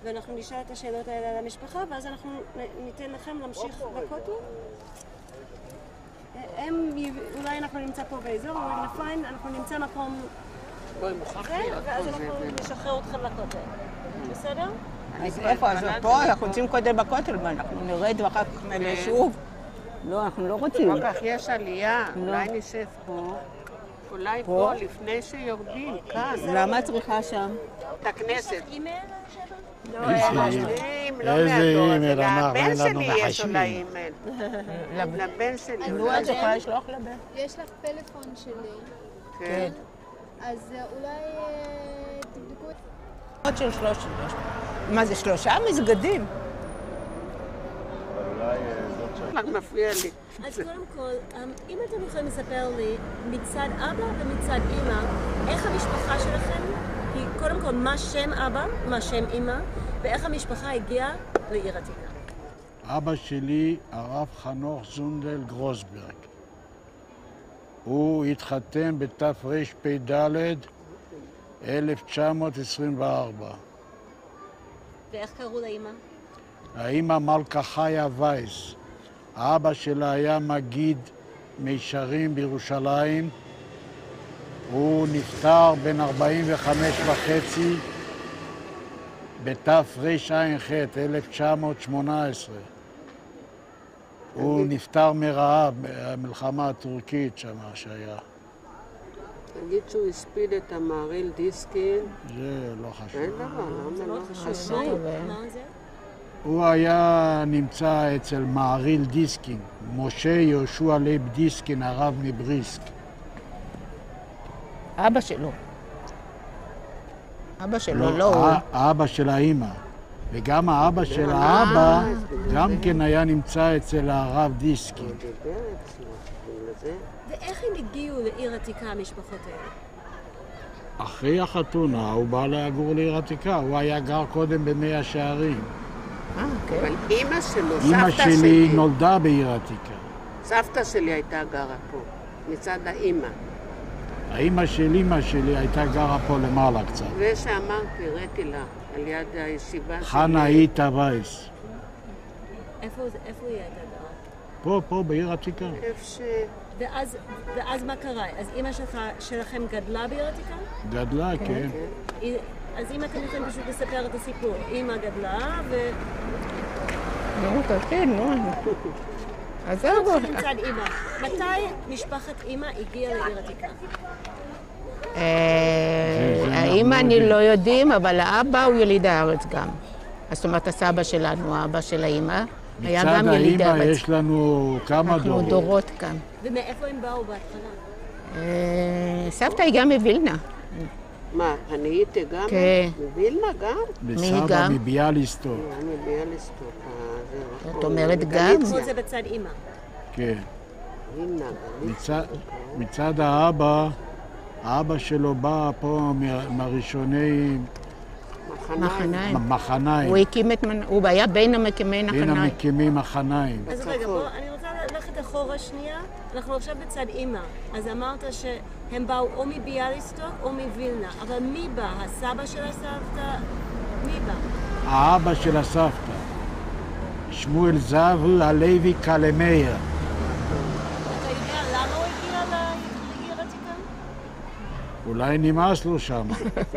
ואנחנו נשאל את השאלות האלה על המשפחה, ואז אנחנו ניתן לכם להמשיך בכותל. אולי אנחנו נמצא פה באזור, אנחנו נמצא מקום זה, ואז אנחנו נשחרר אתכם לכותל. בסדר? אז איפה? אז פה אנחנו רוצים קודם בכותל, ואנחנו נרד ואחר כך נעלה שוב. לא, אנחנו לא רוצים. אחר כך יש עלייה, אולי נשב פה. אולי פה, לפני שיורדים, כאן. למה צריכה שם? את הכנסת. יש לך אימייל? לא, אין מהדור, לבן שלי יש אולי אימייל. לבן שלי. נו, את יכולה לשלוח לבן. יש לך פלאפון שלי. כן. אז אולי תבדקו את... עוד של 3. מה זה, 3 מסגדים? אבל אולי זאת שלך מפריע לי. אז קודם כל, אם אתם יכולים לספר לי מצד אבא ומצד אמא, איך המשפחה שלכם היא קודם כל מה שם אבא, מה שם אמא, ואיך המשפחה הגיעה לעיר עתיקה. אבא שלי, הרב חנוך זונדל גרוסברג. הוא התחתן בתרפ"ד 1924. ואיך קראו לאמא? האמא מלכה חיה וייס. האבא שלה היה מגיד מישרים בירושלים. הוא נפטר בן 45.5 בתרע"ח 1918. הוא נפטר מרעב, המלחמה הטורקית שם שהיה. תגיד שהוא הספיד את המהריל דיסקין. זה לא חשוב. אין דבר, למה לא חשוב? מה זה? הוא היה נמצא אצל מהריל דיסקין, משה יהושע לייב דיסקין, הרב מבריסק. אבא שלו. אבא שלו, לא הוא. האבא של האמא. וגם האבא של האבא גם כן היה נמצא אצל הרב דיסקין. ואיך הם הגיעו לעיר עתיקה, המשפחות האלה? אחרי החתונה הוא בא לגור לעיר עתיקה, הוא היה גר קודם במאה שערים. כן. אבל אמא שלו, אמא סבתא שלי שלי, נולדה בעיר עתיקה. סבתא שלי הייתה גרה פה, מצד האמא. האמא של אמא שלי הייתה גרה פה למעלה קצת. ושאמרתי, הראיתי לה, על יד הישיבה שלי. חנה איתה וייס. איפה היא הייתה גרה? פה בעיר עתיקה. איפה ש... ואז מה קרה? אז אמא שלכם גדלה בעיר עתיקה? גדלה, כן. אז אם אתם יכולים פשוט לספר את הסיפור. אמא גדלה נו, תתחיל, נו. אז זהו. מצד אמא. מתי משפחת אמא הגיעה לעיר עתיקה? האמא אני לא יודעים, אבל האבא הוא יליד הארץ גם. זאת אומרת, הסבא שלנו, האבא של האמא, היה גם יליד הארץ. מצד האמא יש לנו כמה דורות. אנחנו דורות כאן. ומאיפה הם באו בהתחלה? סבתא היא גם מווילנה. מה, אני הייתי גם? כן. מווילנה גם? וסבא מביאליסטוק. מביאליסטוק. זאת אומרת גם. כל זה בצד אמא. כן. מצד האבא, האבא שלו בא פה מהראשוני מחניים. הוא היה בין המקימים מחניים. בין המקימים מחניים. אז רגע, אני רוצה ללכת אחורה שנייה. אנחנו עכשיו בצד אמא. אז אמרת שהם באו או מביאליסטוק או מווילנה. אבל מי בא? הסבא של הסבתא? מי בא? האבא של הסבתא. שמואל זבל הלוי קלמיה. אתה יודע למה הוא הגיע לעיר עתיקה? אולי נמאס לו שם.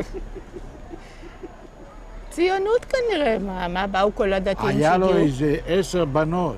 ציונות כנראה, מה באו כל הדתיים שהגיעו? היה לו איזה 10 בנות.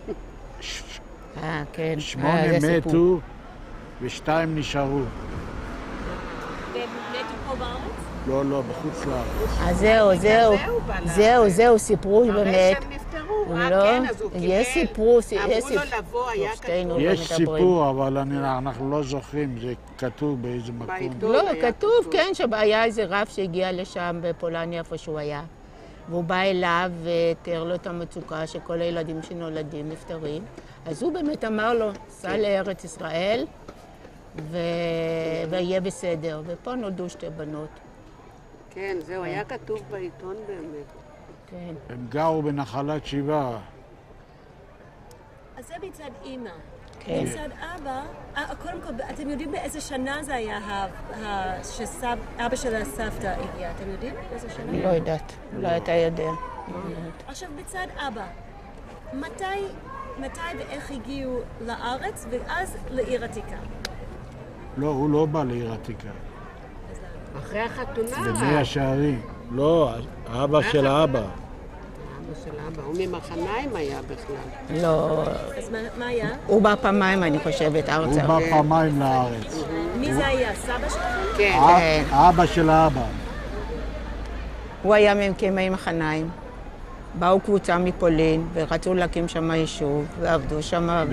כן. 8 מתו ו2 נשארו. והם מתו פה בארץ? לא, בחוץ לארץ. אז זהו, סיפרו באמת. הרי שהם נפטרו, כן, אז הוא קיבל. יש סיפור, אמרו לו לבוא, היה כתוב. יש סיפור, אבל אנחנו לא זוכרים, זה כתוב באיזה מקום. בעיתון לא, היה כתוב, כן, שהיה איזה רב שהגיע לשם בפולניה, איפה שהוא היה. והוא בא אליו ותיאר לו את המצוקה שכל הילדים שנולדים נפטרים. אז הוא באמת אמר לו, סע לארץ ישראל ויהיה בסדר. ופה נולדו 2 בנות. כן, זהו, היה כתוב בעיתון באמת. כן. הם גרו בנחלת שבעה. אז זה מצד אמא. כן. מצד אבא, קודם כל, אתם יודעים באיזה שנה זה היה שאבא של הסבתא הגיע? אתם יודעים באיזה שנה? לא יודעת, אולי אתה יודע. עכשיו, בצד אבא, מתי ואיך הגיעו לארץ ואז לעיר עתיקה? לא, הוא לא בא לעיר עתיקה. אחרי החתונה. במאה שערים. לא, האבא של האבא. אבא של אבא, הוא ממחניים היה בכלל. לא, אז מה היה? הוא בא פעמיים, אני חושבת, הוא ארצה. בא פעמיים לארץ. מי זה היה? סבא שלכם? כן. האבא של האבא. הוא היה ממקימי מחניים. באו קבוצה מפולין ורצו להקים שם יישוב ועבדו שם.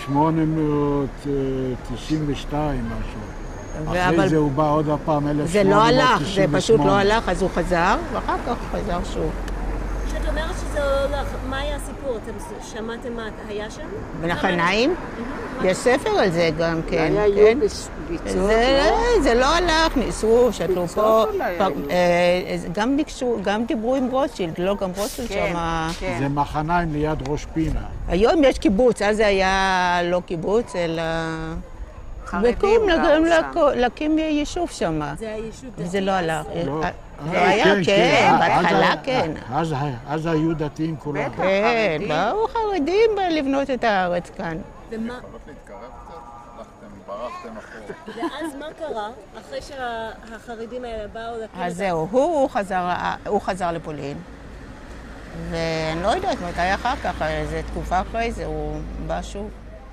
ב-1892 משהו. אחרי אבל זה הוא בא עוד הפעם, 1898. זה לא הלך, זה פשוט לא הלך, אז הוא חזר, ואחר כך הוא חזר שוב. כשאת אומרת שזה לא הולך, מה היה הסיפור? אתם שמעתם מה היה שם? בנחניים? יש ספר על זה גם כן. היה כן? ביצוע. זה לא הלך, ניסו, שתלו פה. אולי היו. גם ביקשו, גם דיברו עם רוטשילד, לא, גם רוטשילד כן, שם. כן. זה מחניים ליד ראש פינה. היום יש קיבוץ, אז זה היה לא קיבוץ, אלא... חרדים וקום גרו שם. להקים יישוב שם. זה היה יישוב דתי. וזה לא הלך. לא. זה היה, כן, בהתחלה כן. אז היו דתיים כולם. בטח. כן, חרדים. באו חרדים לבנות את הארץ כאן. ומה, להתקרב קצת? ברחתם אחורה. ואז מה קרה? אחרי שהחרדים האלה באו להקים אז זהו, הוא חזר לפולין. ואני לא יודעת מתי אחר כך, איזו תקופה אחרי זה, הוא בא שוב.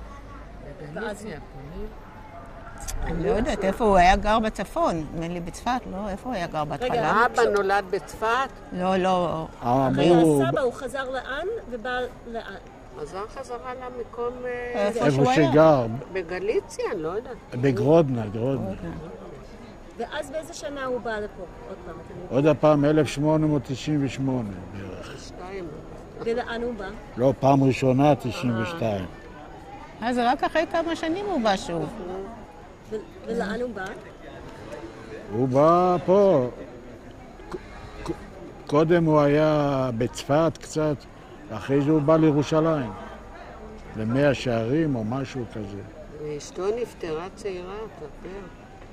אני לא יודעת איפה הוא היה גר בצפון, נדמה לי בצפת, לא? איפה הוא היה גר בהתחלה? אבא נולד בצפת, לא. הסבא הוא חזר לאן ובא לאן? חזר חזרה למקום איפה שהוא היה? שגר, בגליציה, אני לא יודעת. בגרודנה. ואז באיזה שנה הוא בא לפה? עוד פעם, אתם יודעים? עוד הפעם 1898 בערך. 2. ולאן הוא בא? לא, פעם ראשונה 92. אז רק אחרי כמה שנים הוא בא שוב. ולאן הוא בא? הוא בא פה. קודם הוא היה בצפת קצת, אחרי זה הוא בא לירושלים. למאה שערים או משהו כזה. ואשתו נפטרה צעירה, תספר.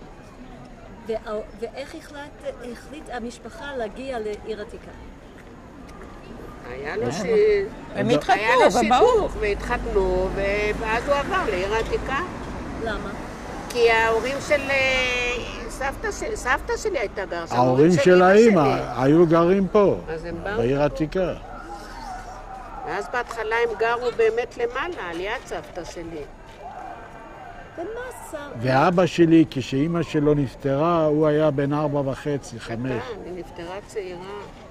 ואיך החליט המשפחה להגיע לעיר עתיקה? היה לו הם התחתנו, היה לו ובאו. שידוך, והתחתנו, ואז הוא עבר לעיר העתיקה. למה? כי ההורים של סבתא שלי הייתה גר שם. ההורים של אמא האמא שלי. היו גרים פה, אז הם באו. בעיר העתיקה. ואז בהתחלה הם גרו באמת למעלה, על יד סבתא שלי. ומה עשה? ואבא שלי, כשאימא שלו נפטרה, הוא היה בן 4.5, 5. היא נפטרה צעירה.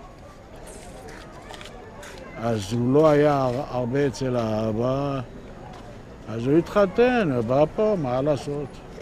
אז הוא לא היה הרבה אצל האבא, אז הוא התחתן, הוא בא פה, מה לעשות?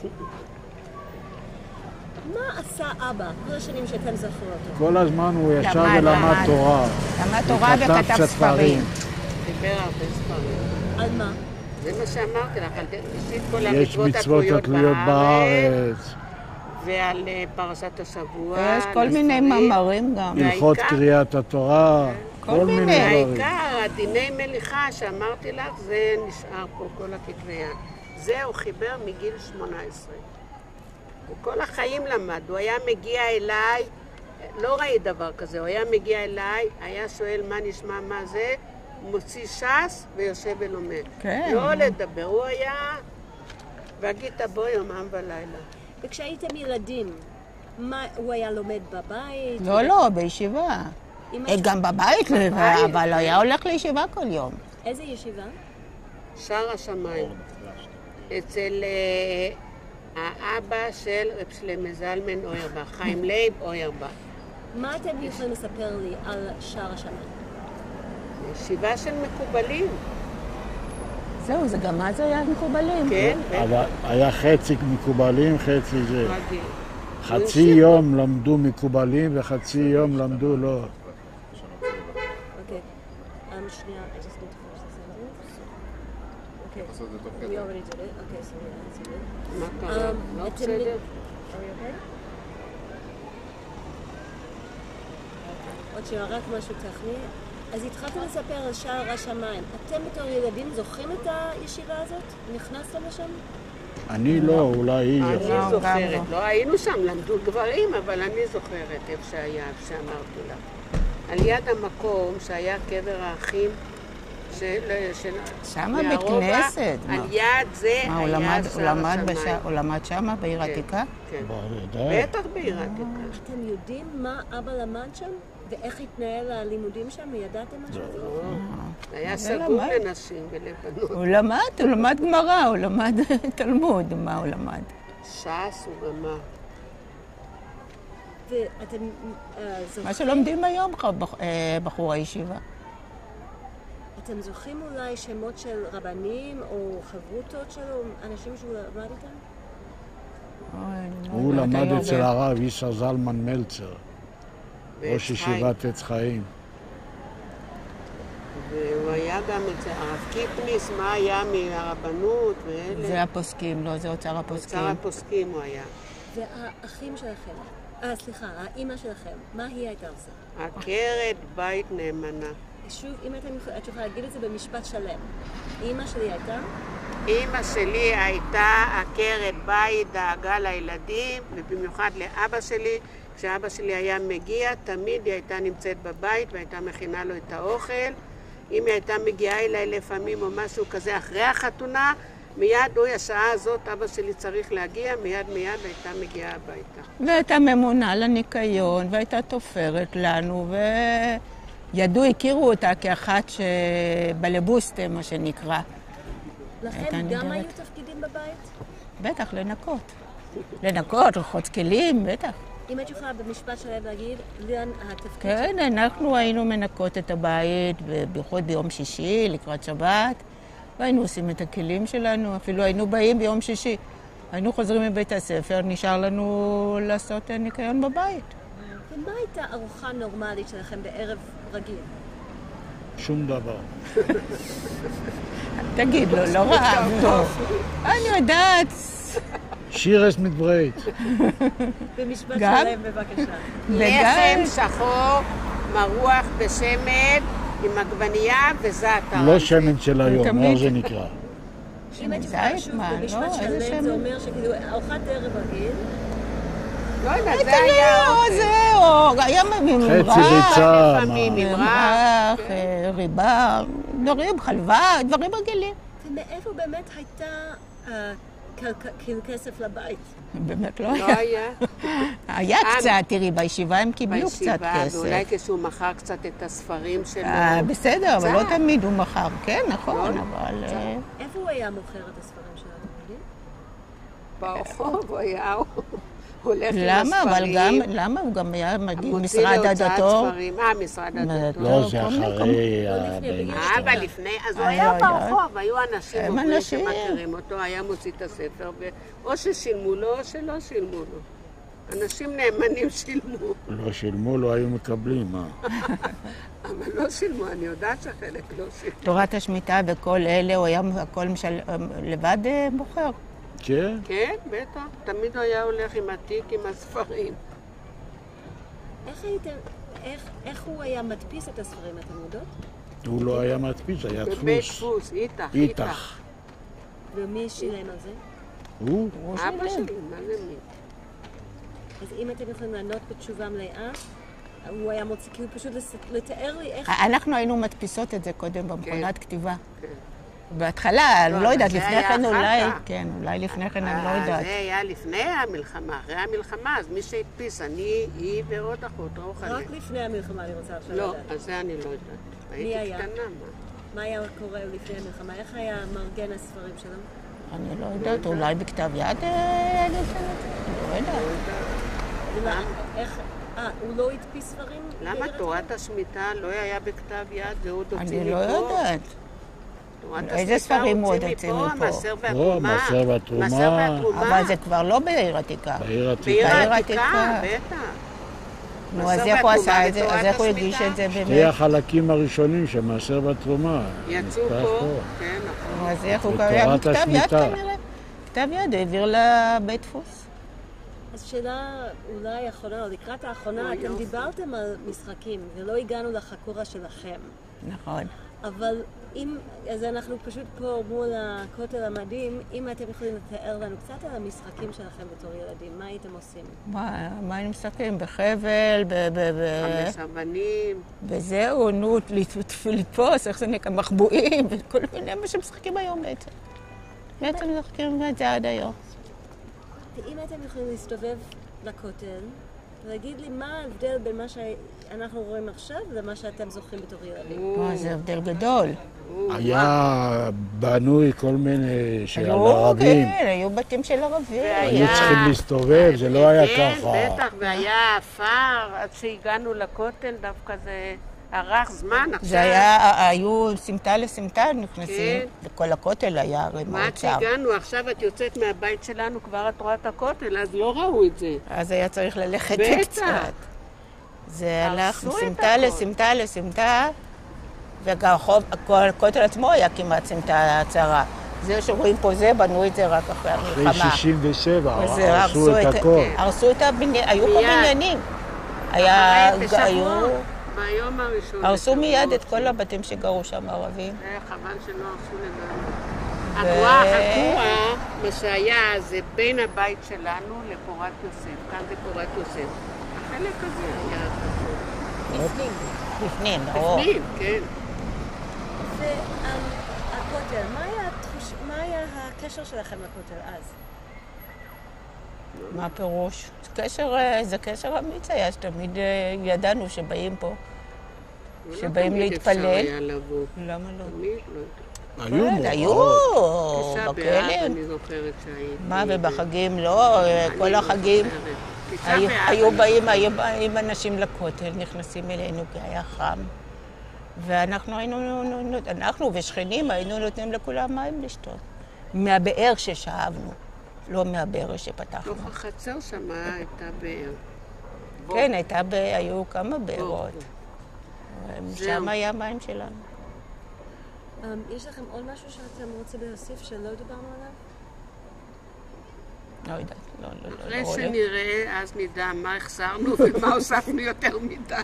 מה עשה אבא כל השנים שאתם זכרו אותו? כל הזמן הוא ישב למד. ולמד תורה. למד תורה וכתב קצת ספרים. דיבר הרבה ספרים. על מה? זה מה שאמרתי לך, על ראשית כל יש המצוות מצוות התלויות בארץ, ועל פרשת השבוע. יש כל מיני מאמרים גם. הלכות קריאת התורה, כל מיני דברים. בעיקר, הדיני מליכה שאמרתי לך, זה נשאר פה, כל הכתבייה. זה הוא חיבר מגיל 18. הוא כל החיים למד, הוא היה מגיע אליי, לא ראית דבר כזה, הוא היה מגיע אליי, היה שואל מה נשמע, מה זה, מוציא ש"ס ויושב ולומד. כן. לא לדבר, הוא היה, והגית בו יומם ולילה. וכשהייתם ילדים, הוא היה לומד בבית? לא, בישיבה. גם בבית, אבל הוא היה הולך לישיבה כל יום. איזה ישיבה? שער השמיים. אצל האבא של רב שלמה זלמן אוירבך, חיים לייב אוירבך. מה אתם יכולים לספר לי על שער השמיים? ישיבה של מקובלים. זהו, זה גם אז היה מקובלים. כן, אבל היה חצי מקובלים, חצי זה. רגיל. חצי יום למדו מקובלים וחצי יום למדו לא. אוקיי. שנייה, I just need to finish the sentence. אוקיי. לעשות את זה תוך We כדי. already did it. Okay, so we answered it. מה קרה? לא אתם- בסדר? Are we okay? עוד שנייה, רק משהו טכני. אז התחלתם לספר על שער השמיים. אתם בתור ילדים זוכרים את הישיבה הזאת? נכנסתם לשם? אני לא, אולי היא אני יכולה. זוכרת, לא היינו שם, למדו דברים, אבל אני זוכרת איפה שהיה, איפה שאמרתי לך. על יד המקום שהיה קבר האחים של שמה בית כנסת. על יד זה מה, היה שער השמיים. הוא למד שמה בעיר העתיקה? כן, בוודאי. בטח בעיר העתיקה. אתם יודעים מה אבא למד שם? ואיך התנהל הלימודים שם? ידעתם משהו? זה היה זה סגור למד. לנשים ולבנות. הוא למד גמרא, הוא למד תלמוד, מה הוא למד? ש"ס ומה. ואתם מה זוכרים? שלומדים היום בחור הישיבה. אתם זוכרים אולי שמות של רבנים או חברותות שלו, אנשים שהוא למד איתם? הוא לא, למד אתה אצל יודע. הרב איסר זלמן מלצר, ראש ישיבת עץ חיים. והוא היה גם אצל הרב קיפניס, מה היה מהרבנות ואלה. זה הפוסקים, לא, זה אוצר הפוסקים. אוצר הפוסקים הוא היה. והאחים שלכם, סליחה, האימא שלכם, מה היא הייתה עושה? עקרת בית נאמנה. שוב, אם את יכולה להגיד את זה במשפט שלם. אימא שלי הייתה? אימא שלי הייתה עקרת בית, דאגה לילדים, ובמיוחד לאבא שלי. כשאבא שלי היה מגיע, תמיד היא הייתה נמצאת בבית והייתה מכינה לו את האוכל. אם היא הייתה מגיעה אליי לפעמים או משהו כזה אחרי החתונה, מיד, השעה הזאת, אבא שלי צריך להגיע, מיד הייתה מגיעה הביתה. והייתה ממונה לניקיון, והייתה תופרת לנו, הכירו אותה כאחת שבלבוסטה, מה שנקרא. לכם גם היו תפקידים בבית? בטח, לנקות, לרחוץ כלים, בטח. אם את יכולה במשפט שלם להגיד, לאן התפקיד כן, אנחנו היינו מנקות את הבית, בייחוד ביום שישי, לקראת שבת, והיינו עושים את הכלים שלנו, אפילו היינו באים ביום שישי. היינו חוזרים מבית הספר, נשאר לנו לעשות ניקיון בבית. ומה הייתה ארוחה נורמלית שלכם בערב רגיל? שום דבר. תגיד לו, לא רעב, לא. אני יודעת. שירס מתברית. במשפט גם? שלם, בבקשה. לחם שחור, מרוח בשמן, עם עגבנייה וזעתר. לא שמן של היום, תמיד. איך זה נקרא? אם את יכולה זית, שוב מה, לא? במשפט איזה שלם, שמן? זה אומר שכאילו ארוחת ערב רגיל, לא יודע, זה היה אוכל. היה ממרח, חצי ביצה, לפעמים מה? ממרח. ריבה, דברים, חלבה, דברים רגילים. ומאיפה באמת הייתה כאילו כסף לבית? באמת לא לא היה. היה. היה קצת, תראי, בישיבה הם קיבלו קצת בישיבה, כסף. ואולי כשהוא מכר קצת את הספרים שלו. בסדר, אבל לא קצת. תמיד הוא מכר. כן, נכון, לא, אבל... איפה הוא היה מוכר את הספרים שלו, אתם יודעים? ברחוב הוא היה הולך עם למה? אבל הספרים. גם, למה? הוא גם היה מגיע מוציא משרד להוצאת הדתות. ספרים. משרד הדתות. לא, זה כל מיני אחרי... לפני, אבל לפני, אז הוא אני היה לא יודעת. ברחוב, היו אנשים הם עוברים אנשים. שמכירים אותו, היה מוציא את הספר, או ששילמו לו או שלא שילמו לו. אנשים נאמנים שילמו, לא שילמו, לא היו מקבלים, מה? אבל לא שילמו, אני יודעת שחלק לא שילמו. תורת השמיטה וכל אלה, הוא היה הכל לבד בוחר. כן? כן, בטח, תמיד הוא היה הולך עם התיק, עם הספרים. איך הוא היה מדפיס את הספרים, אתם יודעות? הוא לא היה מדפיס, היה בבית דפוס. דפוס, איתך. איתך. ומי שילם על זה? הוא? אבא שלי, מה זה מי? אז אם אתם יכולים לענות בתשובה מלאה, הוא היה מוציא, כאילו פשוט לתאר לי איך... אנחנו היינו מדפיסות את זה קודם במכונת כתיבה. כן. בהתחלה, אני לא יודעת, זה לפני היה כן אחר אולי, כך. כן, אולי לפני כן אני לא יודעת. זה היה לפני המלחמה, אחרי המלחמה, אז מי שהדפיס, אני, היא ועוד אחות, רוחלי. רק לפני המלחמה אני רוצה עכשיו לא, לדעת. אז זה אני לא יודעת. הייתי היה? קטנה, מה? מה היה קורה לפני המלחמה? איך היה מארגן הספרים שלו? אני לא יודעת, אולי בכתב יד אני לא יודעת. הוא לא הדפיס ספרים? למה תורת השמיטה לא היה בכתב יד, זה עוד הוציא אני מפה? לא יודעת. תורת איזה השמיטה ספרים הוא עוד הוציא הוציא מפה? המעשר והתרומה. המעשר והתרומה. המעשר והתרומה. אבל זה כבר לא בעיר עתיקה. בעיר עתיקה. בעיר בעיר העתיקה, העתיקה. בטח. נו, אז מעשר איך הוא והתרומה עשה את זה? בתורת אז איך הוא הגיש השמיטה? את זה שתי באמת? החלקים הראשונים של מעשר והתרומה. יצאו נפתח פה, כן, נכון. נו, אז איך הוא בתורת קרא? בכתב יד השמיטה. כנראה. כתב יד, העביר לבית דפוס. אז שאלה אולי האחרונה, או לקראת האחרונה, אוי, אתם יופי. דיברתם על משחקים, ולא הגענו לחקורה שלכם. נכון. אבל אם, אז אנחנו פשוט פה מול הכותל המדהים, אם אתם יכולים לתאר לנו קצת על המשחקים שלכם בתור ילדים, מה הייתם עושים? מה היינו משחקים? בחבל, 5 אבנים. וזהו, נו, לתפוס, איך זה נקרא, מחבואים, וכל מיני מה שמשחקים היום בעצם. בעצם משחקים את זה עד היום. אם אתם יכולים להסתובב לכותל, ולהגיד לי מה ההבדל בין מה שאנחנו רואים עכשיו למה שאתם זוכרים בתור ילדים. זה הבדל גדול. היה בנוי כל מיני של ערבים. כן, היו בתים של ערבים. היו צריכים להסתובב, זה לא היה כן, ככה. בטח, והיה עפר, עד שהגענו לכותל, דווקא זה ארך זמן עכשיו. זה היה, היו סמטה לסמטה נכנסים, כן. וכל הכותל היה הרי מאוד ועד צר. שהגענו, עכשיו את יוצאת מהבית שלנו, כבר את רואה את הכותל, אז לא ראו את זה. אז היה צריך ללכת בטח. קצת. זה הלך הרסו את מסמטה הכל. לסמטה לסמטה, והכותל עצמו היה כמעט סמטה צרה. זה שרואים פה זה, בנו את זה רק אחרי אחרי המלחמה. 67, וזה הרסו את הכל. הרסו את הבניין, היו פה מיד. בניינים. בשבוע, ביום הראשון. הרסו מיד בשבוע. את כל הבתים שגרו שם ערבים. זה חבל שלא הרסו לגמרי. הכוח, מה שהיה, זה בין הבית שלנו לפורת יוסף. כאן זה פורת יוסף. החלק הזה היה חשוב. בפנים, ברור. בפנים, כן. והכותל, מה היה הקשר שלכם לכותל אז? מה הפירוש? זה קשר אמיץ היה, שתמיד ידענו שבאים פה, שבאים לא תמיד אפשר להתפלל. היה לבוא. למה לא? תמיד לא. היו היו, תשעה באב, בכלים. אני זוכרת שהייתי. מה, ובחגים לא? כל החגים היו באים אנשים לכותל, נכנסים אלינו כי היה חם. ואנחנו ושכנים היינו נותנים לכולם מים לשתות. מהבאר ששאבנו, לא מהבאר שפתחנו. תוך החצר שם הייתה באר. כן, היו כמה בארות. שם היה מים שלנו. יש לכם עוד משהו שאתם רוצים להוסיף שלא דיברנו עליו? לא יודעת, לא אחרי רואה. שנראה, אז נדע מה החסרנו ומה הוספנו יותר מדי.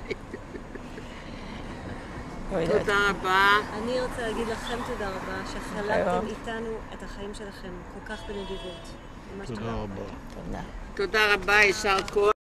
לא יודעת. תודה רבה. אני רוצה להגיד לכם תודה רבה, שחלקתם איתנו את החיים שלכם כל כך בנדיבות. ממש תודה רבה. תודה. תודה רבה, יישר כוח.